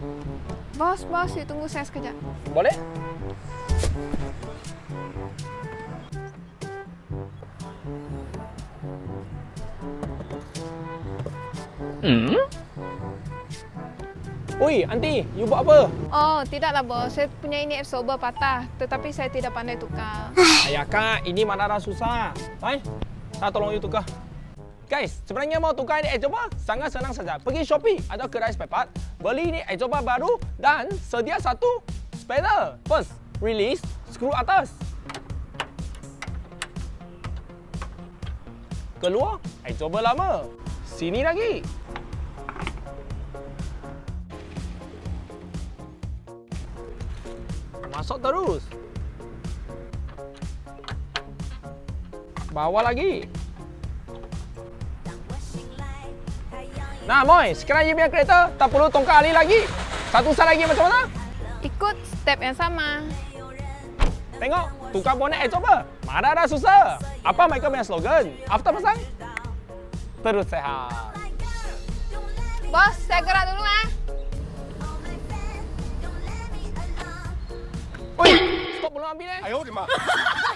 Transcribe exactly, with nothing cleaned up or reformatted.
Bos, bos, yuk tunggu saya sekejap. Boleh? Hmm? Oi, aunty, you buat apa? Oh, tidaklah bos. Saya punya ini absorber patah. Tetapi saya tidak pandai tukar. Ayah kak, ini mana dah susah. Hai, saya tolong you tukar. Guys, sebenarnya mau tukar ini absorber sangat senang saja. Pergi Shopee atau kedai spare part, beli ini absorber baru dan sedia satu spanner. First, release, skru atas. Keluar, absorber lama. Sini lagi. Masuk terus. Bawa lagi. Nah, Moy, sekarang you punya kereta tak perlu tongkat ali lagi. Satu sat lagi macam mana? Ikut step yang sama. Tengok, tukar bonet absorber. Mana dah susah. Apa mereka punya slogan? After pasang, terus sehat. Bos, saya gerak dulu lah. Oi, stop belum ambil eh. 哎呦我的妈！